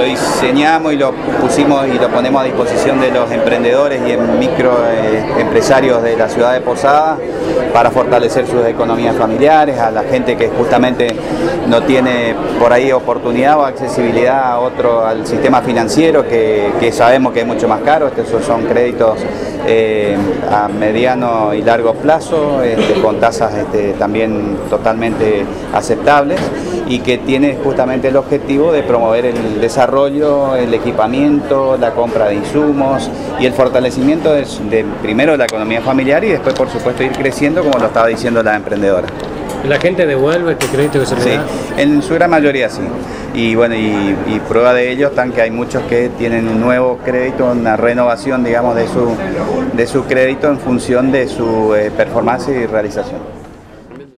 diseñamos y lo pusimos y lo ponemos a disposición de los emprendedores y microempresarios de la ciudad de Posadas para fortalecer sus economías familiares, a la gente que justamente no tiene por ahí oportunidad o accesibilidad al sistema financiero, que sabemos que es mucho más caro. Estos son créditos a mediano y largo plazo, con tasas también totalmente aceptables, y que tiene justamente el objetivo de promover el desarrollo, el equipamiento, la compra de insumos y el fortalecimiento primero de la economía familiar y después, por supuesto, ir creciendo, como lo estaba diciendo la emprendedora. ¿La gente devuelve este crédito que se le da? Sí, en su gran mayoría sí. Y bueno, y prueba de ello están que hay muchos que tienen un nuevo crédito, una renovación, digamos, de su crédito en función de su performance y realización.